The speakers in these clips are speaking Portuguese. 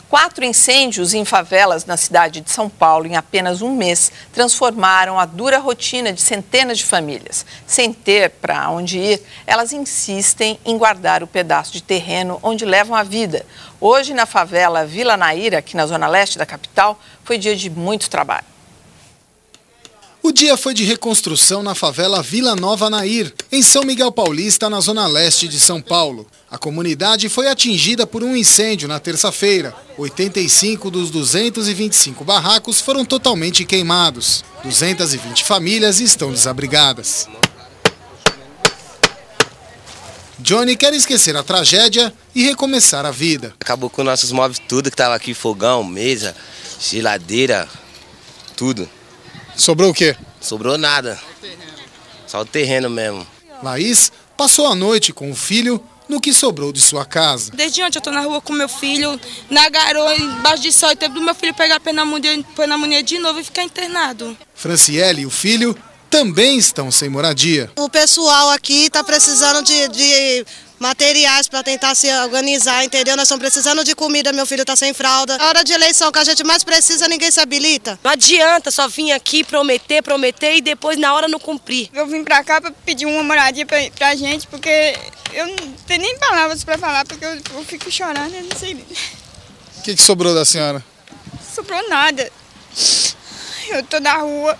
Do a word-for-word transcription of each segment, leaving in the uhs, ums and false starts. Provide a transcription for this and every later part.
Quatro incêndios em favelas na cidade de São Paulo em apenas um mês transformaram a dura rotina de centenas de famílias. Sem ter para onde ir, elas insistem em guardar o pedaço de terreno onde levam a vida. Hoje, na favela Vila Naira, aqui na zona leste da capital, foi dia de muito trabalho. O dia foi de reconstrução na favela Vila Nova Nair, em São Miguel Paulista, na zona leste de São Paulo. A comunidade foi atingida por um incêndio na terça-feira. oitenta e cinco dos duzentos e vinte e cinco barracos foram totalmente queimados. duzentas e vinte famílias estão desabrigadas. Johnny quer esquecer a tragédia e recomeçar a vida. Acabou com nossos móveis, tudo que estava aqui, fogão, mesa, geladeira, tudo. Sobrou o quê? Sobrou nada, só o terreno mesmo. Laís passou a noite com o filho no que sobrou de sua casa. Desde ontem eu estou na rua com meu filho, na garoa, embaixo de sol, e teve do meu filho pegar pneumonia, pneumonia de novo e ficar internado. Franciele e o filho também estão sem moradia. O pessoal aqui está precisando de, de materiais para tentar se organizar, entendeu? Nós estamos precisando de comida, meu filho está sem fralda. A hora de eleição que a gente mais precisa, ninguém se habilita. Não adianta só vir aqui prometer, prometer e depois na hora não cumprir. Eu vim para cá para pedir uma moradia para a gente, porque eu não tenho nem palavras para falar, porque eu, eu fico chorando, eu não sei. O que, que sobrou da senhora? Não sobrou nada. Eu estou na rua.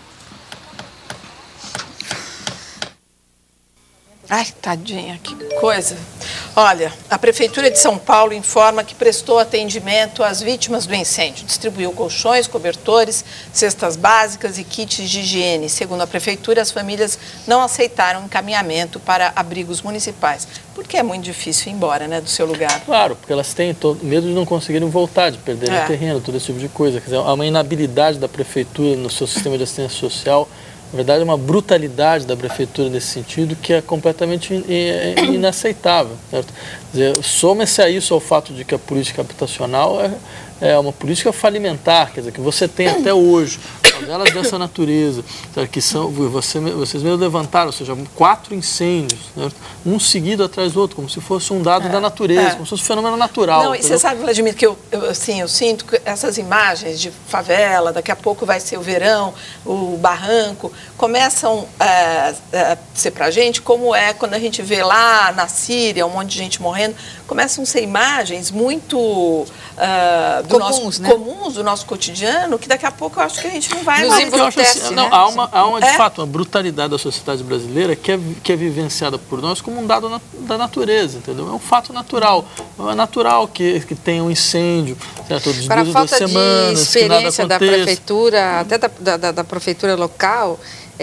Ai, tadinha, que coisa. Olha, a Prefeitura de São Paulo informa que prestou atendimento às vítimas do incêndio. Distribuiu colchões, cobertores, cestas básicas e kits de higiene. Segundo a Prefeitura, as famílias não aceitaram encaminhamento para abrigos municipais, porque é muito difícil ir embora, né, do seu lugar. Claro, porque elas têm todo, medo de não conseguirem voltar, de perderem É. o terreno, todo esse tipo de coisa. Quer dizer, há uma inabilidade da Prefeitura no seu sistema de assistência social. Na verdade, é uma brutalidade da Prefeitura nesse sentido que é completamente inaceitável. Certo? Soma-se a isso ao fato de que a política habitacional é, é uma política falimentar, quer dizer, que você tem até hoje favelas dessa natureza, certo? Que são, você, vocês mesmo levantaram, ou seja, quatro incêndios, certo? Um seguido atrás do outro, como se fosse um dado é, da natureza, é. como se fosse um fenômeno natural. Não, e você sabe, Vladimir, que eu, eu, assim, eu sinto que essas imagens de favela, daqui a pouco vai ser o verão, o barranco, começam a, a ser pra gente como é quando a gente vê lá na Síria um monte de gente morrendo, começam a ser imagens muito uh, do comuns, nosso, né? comuns do nosso cotidiano, que daqui a pouco eu acho que a gente não vai mais eu acho acontece, assim, né? não, há uma, há uma de é? fato, uma brutalidade da sociedade brasileira que é, que é vivenciada por nós como um dado na, da natureza, entendeu? É um fato natural. É natural que, que tenha um incêndio, certo? De Para a duas, falta duas semanas, de experiência que nada da aconteça. prefeitura, até da, da, da prefeitura local,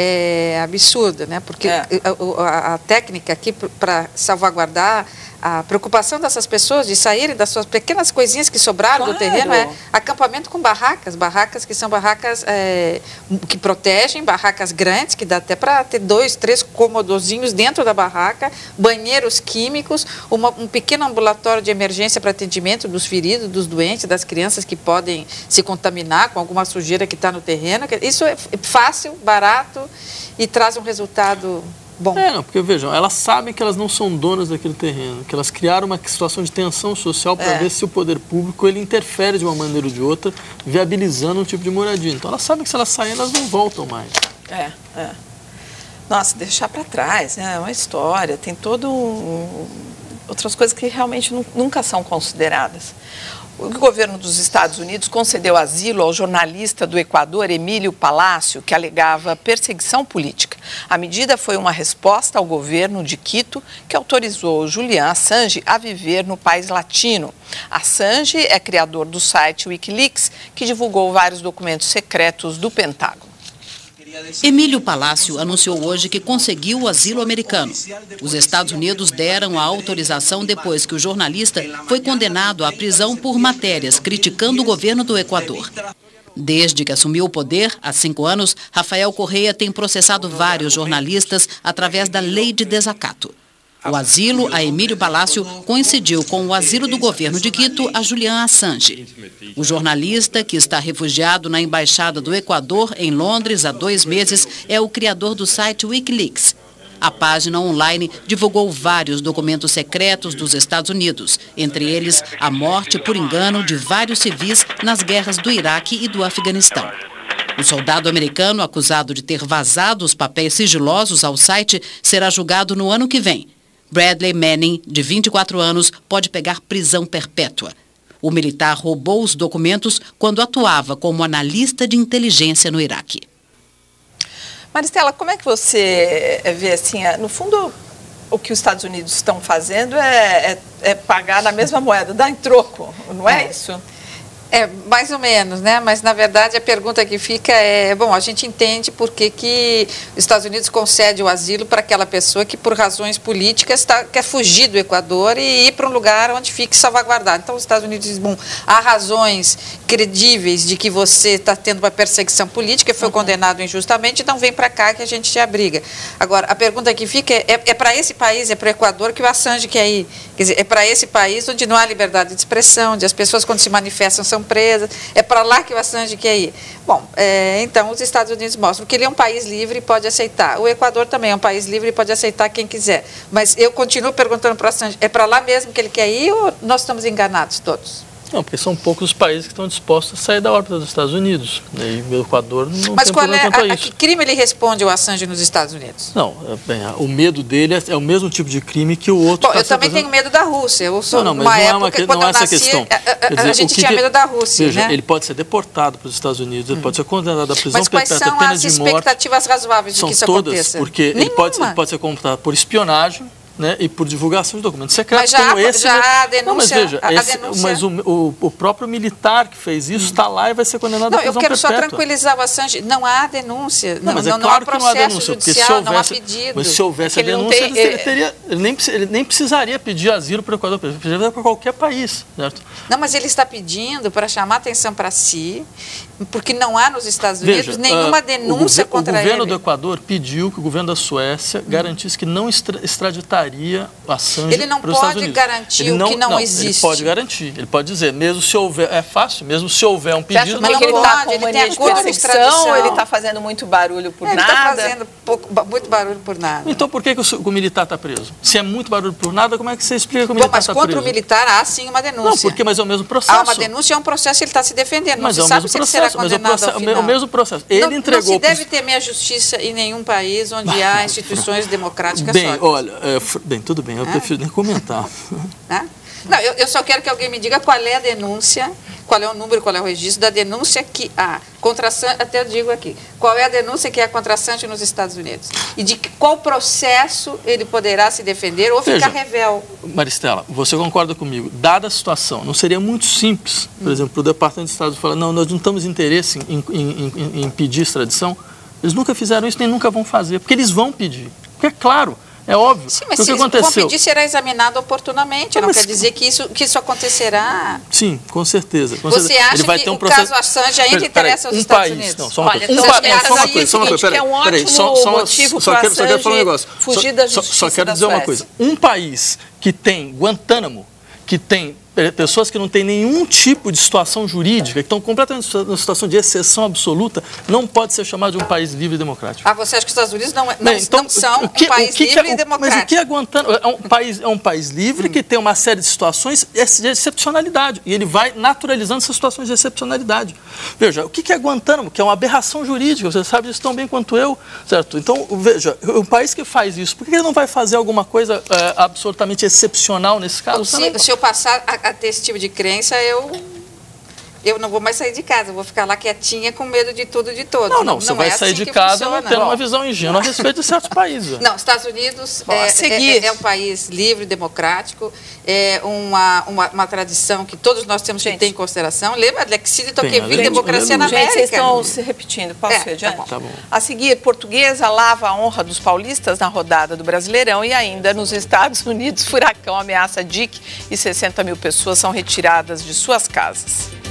é absurda, né? Porque É. a, a, a técnica aqui para salvaguardar a preocupação dessas pessoas de saírem das suas pequenas coisinhas que sobraram Claro. do terreno é acampamento com barracas, barracas que são barracas é, que protegem, barracas grandes, que dá até para ter dois, três comodozinhos dentro da barraca, banheiros químicos, uma, um pequeno ambulatório de emergência para atendimento dos feridos, dos doentes, das crianças que podem se contaminar com alguma sujeira que está no terreno. Isso é fácil, barato e traz um resultado bom. É, não, porque vejam, elas sabem que elas não são donas daquele terreno, que elas criaram uma situação de tensão social para É. ver se o poder público ele interfere de uma maneira ou de outra, viabilizando um tipo de moradia. Então elas sabem que se elas saírem, elas não voltam mais. É, é. Nossa, deixar para trás, né? É uma história, tem todo um, outras coisas que realmente nu- nunca são consideradas. O governo dos Estados Unidos concedeu asilo ao jornalista do Equador, Emílio Palácio, que alegava perseguição política. A medida foi uma resposta ao governo de Quito, que autorizou Julian Assange a viver no país latino. Assange é criador do site Wikileaks, que divulgou vários documentos secretos do Pentágono. Emílio Palácio anunciou hoje que conseguiu o asilo americano. Os Estados Unidos deram a autorização depois que o jornalista foi condenado à prisão por matérias criticando o governo do Equador. Desde que assumiu o poder, há cinco anos, Rafael Correia tem processado vários jornalistas através da lei de desacato. O asilo a Emílio Palácio coincidiu com o asilo do governo de Quito a Julian Assange. O jornalista, que está refugiado na Embaixada do Equador, em Londres, há dois meses, é o criador do site Wikileaks. A página online divulgou vários documentos secretos dos Estados Unidos, entre eles a morte por engano de vários civis nas guerras do Iraque e do Afeganistão. O soldado americano acusado de ter vazado os papéis sigilosos ao site será julgado no ano que vem. Bradley Manning, de vinte e quatro anos, pode pegar prisão perpétua. O militar roubou os documentos quando atuava como analista de inteligência no Iraque. Maristela, como é que você vê, assim, no fundo, o que os Estados Unidos estão fazendo é, é, é pagar na mesma moeda, dar em troco, não é, é isso? É, mais ou menos, né? Mas, na verdade, a pergunta que fica é, bom, a gente entende por que, que os Estados Unidos concede o asilo para aquela pessoa que, por razões políticas, tá, quer fugir do Equador e ir para um lugar onde fique salvaguardado. Então, os Estados Unidos dizem, bom, há razões credíveis de que você está tendo uma perseguição política, foi uhum. condenado injustamente, então vem para cá que a gente te abriga. Agora, a pergunta que fica é, é, é para esse país, é para o Equador que o Assange quer ir. Quer dizer, é para esse país onde não há liberdade de expressão, onde as pessoas, quando se manifestam, são presas, é para lá que o Assange quer ir. Bom, é, então os Estados Unidos mostram que ele é um país livre e pode aceitar. O Equador também é um país livre e pode aceitar quem quiser. Mas eu continuo perguntando para o Assange, é para lá mesmo que ele quer ir ou nós estamos enganados todos? Não, porque são poucos os países que estão dispostos a sair da órbita dos Estados Unidos. E o Equador não Mas tem qual problema é quanto a, a a isso. que crime ele responde ao Assange nos Estados Unidos? Não, bem, o medo dele é, é o mesmo tipo de crime que o outro. Bom, tá eu também fazendo... tenho medo da Rússia. Eu sou não, não, mas uma não época, é uma que, quando não é eu essa nasci, questão. a, a, dizer, a gente que tinha que... medo da Rússia, Veja, né? ele pode ser deportado para os Estados Unidos, ele hum. pode ser condenado à prisão mas quais perpétua, são pena as de morte. expectativas razoáveis de São que isso todas, aconteça? porque ele pode, ele pode ser condenado por espionagem, né, e por divulgação de documentos secretos, mas já, como esse. Já né? há denúncia, não, mas veja, a, a esse, denúncia... mas o, o, o próprio militar que fez isso está hum. lá e vai ser condenado não, à prisão perpétua. Eu quero perpétua. só tranquilizar o Assange. Não há denúncia, não, não, mas não, é claro não há que não há processo denúncia, judicial, se houvesse, não há pedido. Mas se houvesse a denúncia, tem, ele, teria, ele, nem, ele nem precisaria pedir asilo para o Equador, ele precisaria para qualquer país, certo? Não, mas ele está pedindo para chamar atenção para si, porque não há nos Estados Unidos Veja, nenhuma uh, denúncia o contra ele. O governo ele. do Equador pediu que o governo da Suécia hum. garantisse que não extra, extraditaria o Assange Ele não para os Estados pode Unidos. garantir ele o não, que não, não existe. Ele pode garantir, ele pode dizer, mesmo se houver, é fácil, mesmo se houver um pedido... Mas não ele está com ele mania de perseguição, ou ele está fazendo muito barulho por ele nada? Ele está fazendo pouco, muito barulho por nada. Então por que, que o, o militar está preso? Se é muito barulho por nada, como é que você explica que o militar está preso? Mas contra o militar há sim uma denúncia. Não, porque, mas é o mesmo processo. Há uma denúncia, é um processo, ele está se defendendo, mas não é se o sabe mesmo se processo, ele será condenado mas é o, ao final. o mesmo processo. Ele não, entregou... Não se deve temer a justiça em nenhum país onde há instituições democráticas bem, sólidas. olha, é, bem, tudo bem, eu ah. prefiro nem comentar. Ah? Não, eu, eu só quero que alguém me diga qual é a denúncia, qual é o número, qual é o registro da denúncia que há contra Assange, até eu digo aqui, qual é a denúncia que há contra Assange nos Estados Unidos? E de qual processo ele poderá se defender ou Veja, ficar revel? Maristela, você concorda comigo? Dada a situação, não seria muito simples, por hum. exemplo, para o Departamento de Estado falar, não, nós não temos interesse em, em, em, em pedir extradição? Eles nunca fizeram isso, nem nunca vão fazer, porque eles vão pedir. Porque é claro, é óbvio. Sim, mas o que se aconteceu? vão pedir, será examinado oportunamente. Não, não mas... quer dizer que isso, que isso acontecerá. Sim, com certeza. Com Você certeza. acha Ele vai que ter um o processo... caso Assange ainda pera, interessa aos um Estados país, Unidos? Não, só uma Olha, coisa. então, Um pa... não, só uma coisa, só uma coisa. Que é um ótimo peraí, só, só, motivo só, quero, só quero falar um negócio. Fugir só, da justiça só, só quero dizer uma coisa. Um país que tem Guantánamo, que tem pessoas que não têm nenhum tipo de situação jurídica, que estão completamente numa situação de exceção absoluta, não pode ser chamado de um país livre e democrático. Ah, você acha que os Estados Unidos não, é, não, Bem, então, não são que, um país que livre que é, e democrático? Mas o que é Guantánamo? É um país, é um país livre hum. que tem uma série de situações de excepcionalidade. E ele vai naturalizando essas situações de excepcionalidade. Veja, o que é Guantánamo? Que é uma aberração jurídica, você sabe disso tão bem quanto eu, certo? Então, veja, um país que faz isso, por que ele não vai fazer alguma coisa é, absolutamente excepcional nesse caso? Se, se eu passar a, a ter esse tipo de crença, eu, eu não vou mais sair de casa, eu vou ficar lá quietinha com medo de tudo e de todos. Não, não, não você não vai é sair assim de casa funciona, tendo não. uma visão ingênua a respeito de certos países. Não, Estados Unidos Bom, é, é, é, é um país livre, democrático, é uma, uma, uma tradição que todos nós temos gente. que ter em consideração. Lembra, Alexis de Tocqueville, democracia na América? Gente, vocês estão se repetindo, posso é, ir adiante? Tá bom. Tá bom. A seguir, Portuguesa lava a honra dos paulistas na rodada do Brasileirão e ainda nos Estados Unidos, furacão ameaça D I C e sessenta mil pessoas são retiradas de suas casas.